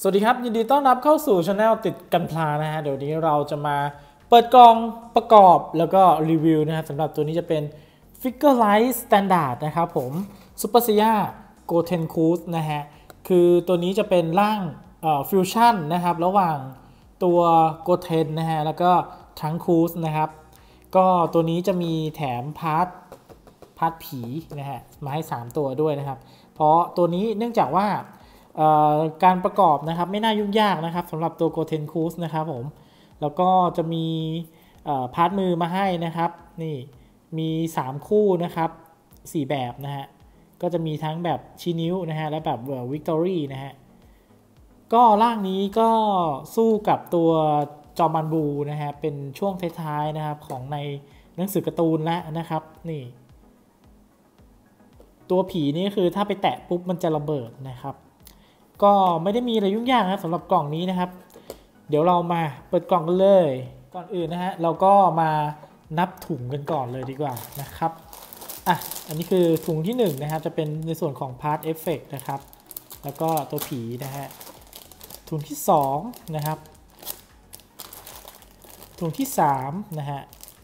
สวัสดีครับยินดีต้อนรับเข้าสู่ช anel ติดกันพลานะฮะเดี๋ยวนี้เราจะมาเปิดกล่องประกอบแล้วก็รีวิวนะครับสำหรับตัวนี้จะเป็น Figure Light Standard นะครับผม Super Saiya Goten Cruise นะฮะคือตัวนี้จะเป็นร่างฟิวชั่นนะครับระหว่างตัว Goten นะฮะแล้วก็ทั้ง Cruise นะครับก็ตัวนี้จะมีแถมพาร์ทผีนะฮะมาให้3ตัวด้วยนะครับเพราะตัวนี้เนื่องจากว่าการประกอบนะครับไม่น่ายุ่งยากนะครับสำหรับตัว Goten Cruise นะครับผมแล้วก็จะมีพาร์ทมือมาให้นะครับนี่มี3คู่นะครับ4แบบนะฮะก็จะมีทั้งแบบชี้นิ้วนะฮะและแบบVictory นะฮะก็ร่างนี้ก็สู้กับตัวจอมันบูนะฮะเป็นช่วงท้ายๆนะครับของในหนังสือการ์ตูนแล้วนะครับนี่ตัวผีนี่คือถ้าไปแตะปุ๊บมันจะระเบิดนะครับก็ไม่ได้มีอะไรยุ่งยากนะสำหรับกล่องนี้นะครับเดี๋ยวเรามาเปิดกล่องกันเลยก่อนอื่นนะฮะเราก็มานับถุงกันก่อนเลยดีกว่านะครับอันนี้คือถุงที่1นะครับจะเป็นในส่วนของ Part Effect นะครับแล้วก็ตัวผีนะฮะถุงที่2นะครับถุงที่3นะฮะ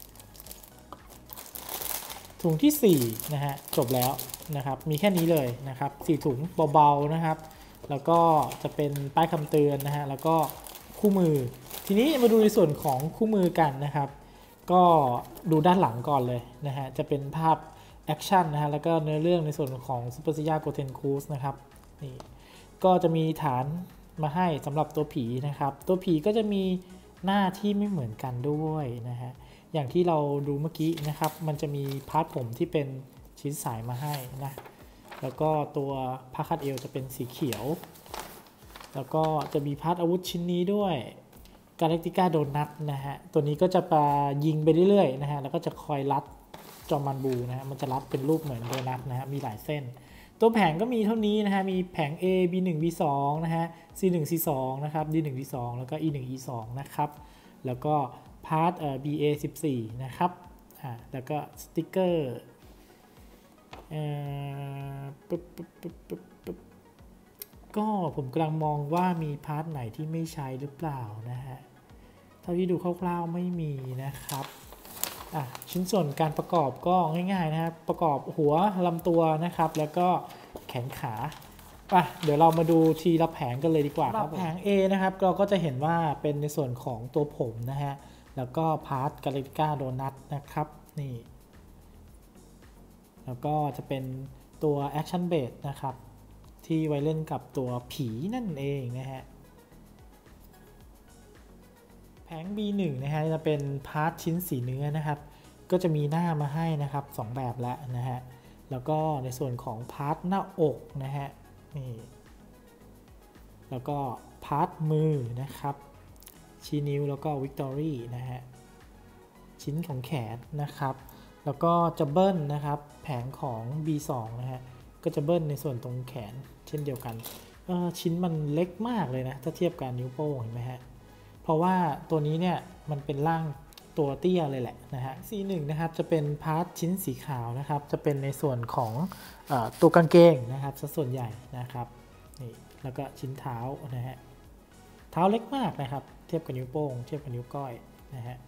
ถุงที่4นะฮะจบแล้วนะครับมีแค่นี้เลยนะครับ4ถุงเบาๆนะครับแล้วก็จะเป็นป้ายคำเตือนนะฮะแล้วก็คู่มือทีนี้มาดูในส่วนของคู่มือกันนะครับก็ดูด้านหลังก่อนเลยนะฮะจะเป็นภาพแอคชั่นนะฮะแล้วก็เนื้อเรื่องในส่วนของ Super Saiya Goten Cruise นะครับนี่ก็จะมีฐานมาให้สำหรับตัวผีนะครับตัวผีก็จะมีหน้าที่ไม่เหมือนกันด้วยนะฮะอย่างที่เราดูเมื่อกี้นะครับมันจะมีพาร์ทผมที่เป็นชิ้นสายมาให้นะแล้วก็ตัวผ้าคาดเอวจะเป็นสีเขียวแล้วก็จะมีพาร์ทอาวุธชิ้นนี้ด้วยกาแล็กติก้าโดนัทนะฮะตัวนี้ก็จะไปยิงไปเรื่อยๆนะฮะแล้วก็จะคอยรัดจอมันบูนะฮะมันจะรัดเป็นรูปเหมือนโดนัทนะฮะมีหลายเส้นตัวแผงก็มีเท่านี้นะฮะมีแผง A B1 B2 นะฮะ C1 C2 นะครับ D1 D2 แล้วก็ E1 E2 นะครับแล้วก็พาร์ทBA14 นะครับแล้วก็สติ๊กเกอร์ก็ผมกำลังมองว่ามีพาร์ทไหนที่ไม่ใช้หรือเปล่านะฮะเท่าที่ดูคร่าวๆไม่มีนะครับชิ้นส่วนการประกอบก็ง่ายๆนะครับประกอบหัวลำตัวนะครับแล้วก็แขนขาเดี๋ยวเรามาดูทีละแผงกันเลยดีกว่าครับแผง A นะครับเราก็จะเห็นว่าเป็นในส่วนของตัวผมนะฮะแล้วก็พาร์ทกาแล็กติก้าโดนัทนะครับนี่แล้วก็จะเป็นตัวแอคชั่นเบสนะครับที่ไว้เล่นกับตัวผีนั่นเองนะฮะแผง B1 นะฮะจะเป็นพาร์ทชิ้นสีเนื้อนะครับก็จะมีหน้ามาให้นะครับ2แบบแล้วนะฮะแล้วก็ในส่วนของพาร์ทหน้าอกนะฮะนี่แล้วก็พาร์ทมือนะครับชี้นิ้วแล้วก็วิกตอรี่นะฮะชิ้นของแขนนะครับแล้วก็จะเบิ้ลนะครับแผงของ B2 นะฮะก็จะเบิ้ลในส่วนตรงแขนเช่นเดียวกันชิ้นมันเล็กมากเลยนะถ้าเทียบกับนิ้วโป้งเห็นไหมฮะเพราะว่าตัวนี้เนี่ยมันเป็นร่างตัวเตี้ยเลยแหละนะฮะ C1 นะครับจะเป็นพาร์ทชิ้นสีขาวนะครับจะเป็นในส่วนของตัวกางเกงนะครับซะส่วนใหญ่นะครับนี่แล้วก็ชิ้นเท้านะฮะเท้าเล็กมากนะครับเทียบกับนิ้วโป้งเทียบกับนิ้วก้อยนะฮะ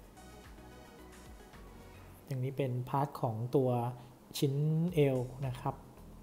อย่างนี้เป็นพาร์ทของตัวชิ้นเอวนะครับ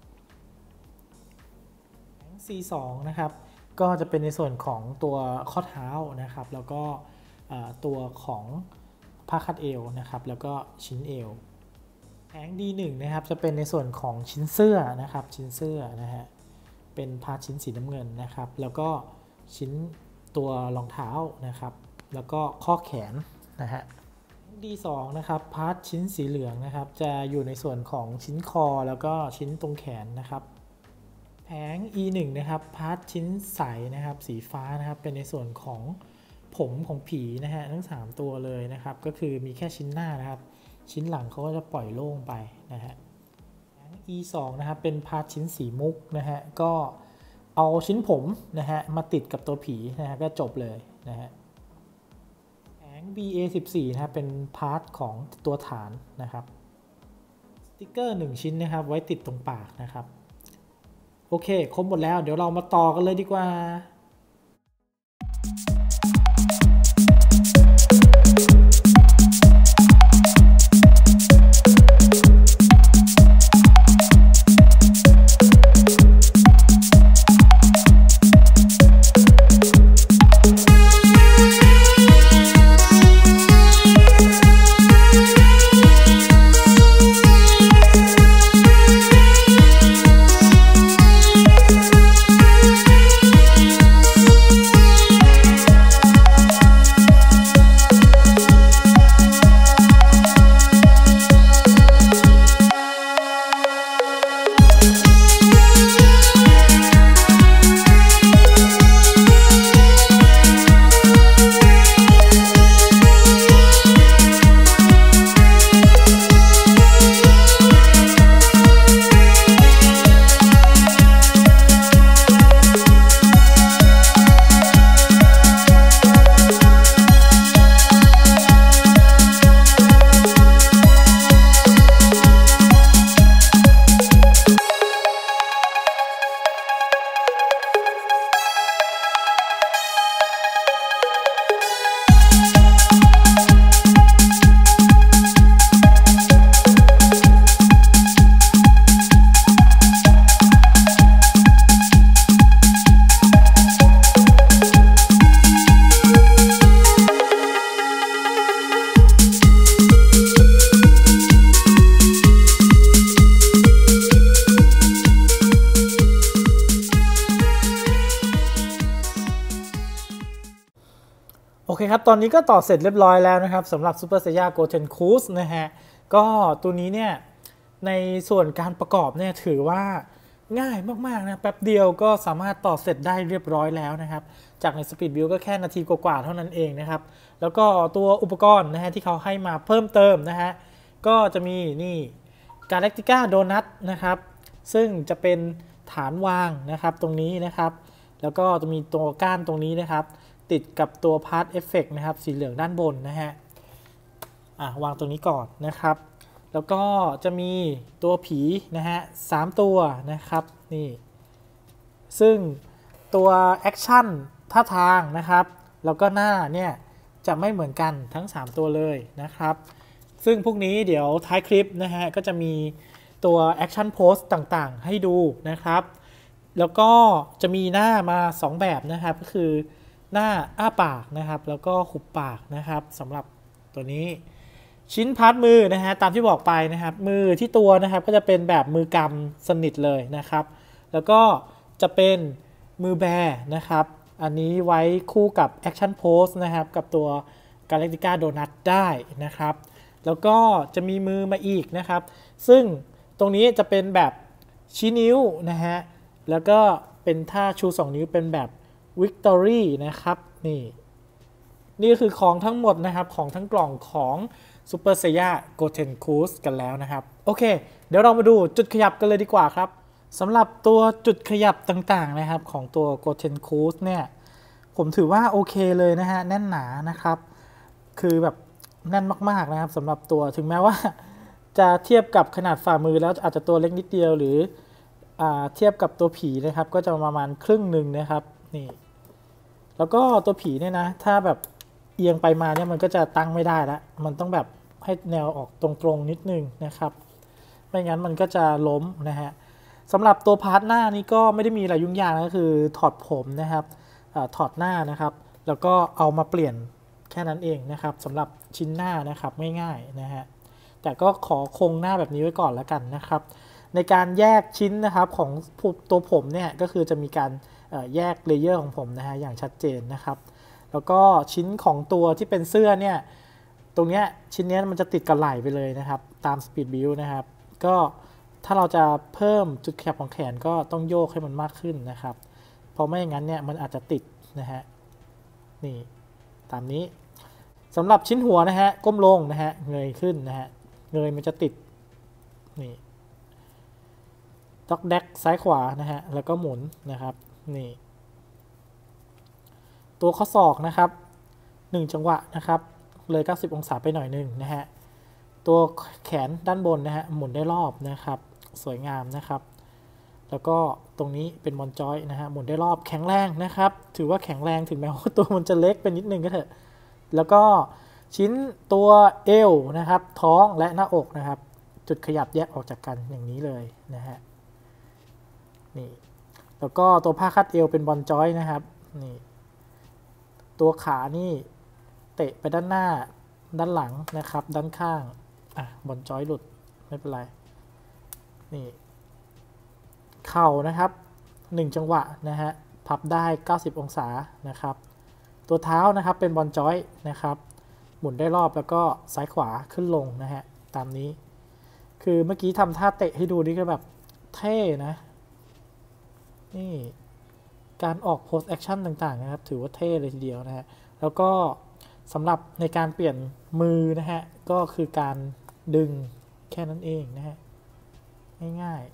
C2 นะครับก็จะเป็นในส่วนของตัวข้อเท้านะครับแล้วก็ตัวของผ้าคาดเอวนะครับแล้วก็ชิ้นเอวแผง D1 นะครับจะเป็นในส่วนของชิ้นเสื้อนะครับชิ้นเสื้อนะฮะเป็นพาร์ทชิ้นสีน้ำเงินนะครับแล้วก็ชิ้นตัวรองเท้านะครับแล้วก็ข้อแขนนะฮะD2 นะครับพาร์ทชิ้นสีเหลืองนะครับจะอยู่ในส่วนของชิ้นคอแล้วก็ชิ้นตรงแขนนะครับแผง E1 นะครับพาร์ทชิ้นใสนะครับสีฟ้านะครับเป็นในส่วนของผมของผีนะฮะทั้ง3ตัวเลยนะครับก็คือมีแค่ชิ้นหน้านะครับชิ้นหลังเขาก็จะปล่อยโล่งไปนะฮะแผง E2 นะครับเป็นพาร์ทชิ้นสีมุกนะฮะก็เอาชิ้นผมนะฮะมาติดกับตัวผีนะฮะก็จบเลยนะฮะแผง BA14 นะครับเป็นพาร์ทของตัวฐานนะครับสติ๊กเกอร์1ชิ้นนะครับไว้ติดตรงปากนะครับโอเคครบหมดแล้วเดี๋ยวเรามาต่อกันเลยดีกว่าโอเคครับตอนนี้ก็ต่อเสร็จเรียบร้อยแล้วนะครับสำหรับ Super Saiya Goten Cruise นะฮะก็ตัวนี้เนี่ยในส่วนการประกอบเนี่ยถือว่าง่ายมากๆนะแป๊บเดียวก็สามารถต่อเสร็จได้เรียบร้อยแล้วนะครับจากใน Speed Build ก็แค่นาทีกว่าๆเท่านั้นเองนะครับแล้วก็ตัวอุปกรณ์นะฮะที่เขาให้มาเพิ่มเติมนะฮะก็จะมีนี่ Galactica Donut นะครับซึ่งจะเป็นฐานวางนะครับตรงนี้นะครับแล้วก็จะมีตัวก้านตรงนี้นะครับติดกับตัว Part Effect นะครับสีเหลืองด้านบนนะฮะวางตรงนี้ก่อนนะครับแล้วก็จะมีตัวผีนะฮะ3ตัวนะครับนี่ซึ่งตัวแอคชั่นท่าทางนะครับแล้วก็หน้าเนี่ยจะไม่เหมือนกันทั้ง3ตัวเลยนะครับซึ่งพวกนี้เดี๋ยวท้ายคลิปนะฮะก็จะมีตัวแอคชั่นโพสต่างๆให้ดูนะครับแล้วก็จะมีหน้ามา2แบบนะครับก็คือหน้าอ้าปากนะครับแล้วก็หุบปากนะครับสำหรับตัวนี้ชิ้นพาร์ทมือนะฮะตามที่บอกไปนะครับมือที่ตัวนะครับก็จะเป็นแบบมือกำสนิทเลยนะครับแล้วก็จะเป็นมือแบนะครับอันนี้ไว้คู่กับแอคชั่นโพสนะครับกับตัว Galactica Donut ได้นะครับแล้วก็จะมีมือมาอีกนะครับซึ่งตรงนี้จะเป็นแบบชี้นิ้วนะฮะแล้วก็เป็นท่าชู2นิ้วเป็นแบบ Victory นะครับนี่คือของทั้งหมดนะครับของทั้งกล่องของ Super Saiya Goten Cruise กันแล้วนะครับโอเคเดี๋ยวเรามาดูจุดขยับกันเลยดีกว่าครับสำหรับตัวจุดขยับต่างๆนะครับของตัว Goten Cruise เนี่ยผมถือว่าโอเคเลยนะฮะแน่นหนานะครับคือแบบแน่นมากๆนะครับสำหรับตัวถึงแม้ว่าจะเทียบกับขนาดฝ่ามือแล้วอาจจะตัวเล็กนิดเดียวหรือเทียบกับตัวผีนะครับก็จะประมาณครึ่งหนึ่งนะครับนี่แล้วก็ตัวผีเนี่ยนะถ้าแบบเอียงไปมาเนี่ยมันก็จะตั้งไม่ได้ละมันต้องแบบให้แนวออกตรงๆนิดนึงนะครับไม่งั้นมันก็จะล้มนะฮะสำหรับตัวพาร์ทหน้านี้ก็ไม่ได้มีอะไรยุ่งยากก็คือถอดผมนะครับถอดหน้านะครับแล้วก็เอามาเปลี่ยนแค่นั้นเองนะครับสำหรับชิ้นหน้านะครับง่ายๆนะฮะแต่ก็ขอคงหน้าแบบนี้ไว้ก่อนแล้วกันนะครับในการแยกชิ้นนะครับของตัวผมเนี่ยก็คือจะมีการแยกเลเยอร์ของผมนะฮะอย่างชัดเจนนะครับแล้วก็ชิ้นของตัวที่เป็นเสื้อเนี่ยตรงเนี้ยชิ้นนี้มันจะติดกับไหล่ไปเลยนะครับตาม Speed Build นะครับก็ถ้าเราจะเพิ่มจุดขยับของแขนก็ต้องโยกให้มันมากขึ้นนะครับเพราะไม่อย่างนั้นเนี่ยมันอาจจะติดนะฮะนี่ตามนี้สำหรับชิ้นหัวนะฮะก้มลงนะฮะเงยขึ้นนะฮะเงยมันจะติดนี่ด็อกแดกซ้ายขวานะฮะแล้วก็หมุนนะครับนี่ตัวข้อศอกนะครับ1จังหวะนะครับเลย90องศาไปหน่อยนึงนะฮะตัวแขนด้านบนนะฮะหมุนได้รอบนะครับสวยงามนะครับแล้วก็ตรงนี้เป็นบอลจอยนะฮะหมุนได้รอบแข็งแรงนะครับถือว่าแข็งแรงถึงแม้ว่าตัวมันจะเล็กเป็นนิดนึงก็เถอะแล้วก็ชิ้นตัวเอวนะครับท้องและหน้าอกนะครับจุดขยับแยกออกจากกันอย่างนี้เลยนะฮะนี่แล้วก็ตัวผ้าคาดเอวเป็นบอลจอยนะครับนี่ตัวขานี่เตะไปด้านหน้าด้านหลังนะครับด้านข้างบอลจอยหลุดไม่เป็นไรนี่เข่านะครับ1จังหวะนะฮะพับได้90องศานะครับตัวเท้านะครับเป็นบอลจอยนะครับหมุนได้รอบแล้วก็ซ้ายขวาขึ้นลงนะฮะตามนี้คือเมื่อกี้ทำท่าเตะให้ดูนี่ก็แบบเท่นะนี่การออกโพสแอคชั่นต่างๆนะครับถือว่าเท่เลยทีเดียวนะฮะแล้วก็สำหรับในการเปลี่ยนมือนะฮะก็คือการดึงแค่นั้นเองนะฮะง่าย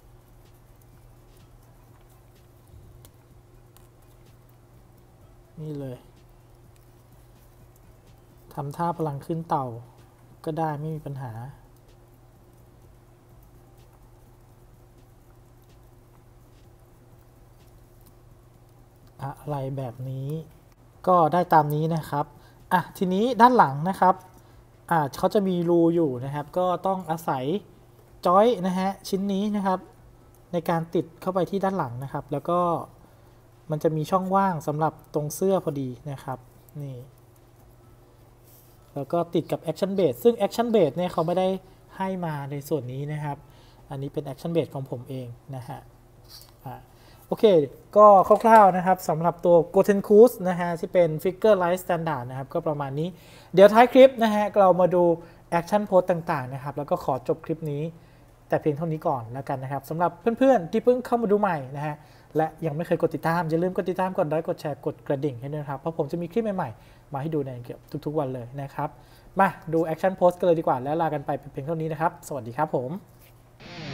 ๆนี่เลยทำท่าพลังขึ้นเต่าก็ได้ไม่มีปัญหาอะไรแบบนี้ก็ได้ตามนี้นะครับทีนี้ด้านหลังนะครับเขาจะมีรูอยู่นะครับก็ต้องอาศัยจอยนะฮะชิ้นนี้นะครับในการติดเข้าไปที่ด้านหลังนะครับแล้วก็มันจะมีช่องว่างสำหรับตรงเสื้อพอดีนะครับนี่แล้วก็ติดกับ Action Base ซึ่ง Action Base เนี่ยเขาไม่ได้ให้มาในส่วนนี้นะครับอันนี้เป็น Action Base ของผมเองนะฮะโอเคก็คร่าวๆนะครับสำหรับตัว Goten Cruise นะฮะที่เป็น Figure Light Standard นะครับก็ประมาณนี้เดี๋ยวท้ายคลิปนะฮะเรามาดู Action Pose ต่างๆนะครับแล้วก็ขอจบคลิปนี้แต่เพียงเท่านี้ก่อนแล้วกันนะครับสำหรับเพื่อนๆที่เพิ่งเข้ามาดูใหม่นะฮะและยังไม่เคยกดติดตามอย่าลืมกดติดตามกดไลค์กดแชร์กดกระดิ่งให้ด้วยนะครับเพราะผมจะมีคลิปใหม่ๆมาให้ดูในเกือบทุกๆวันเลยนะครับมาดู Action Pose กันเลยดีกว่าแล้วลากันไปเป็นเพียงเท่านี้นะครับสวัสดีครับผม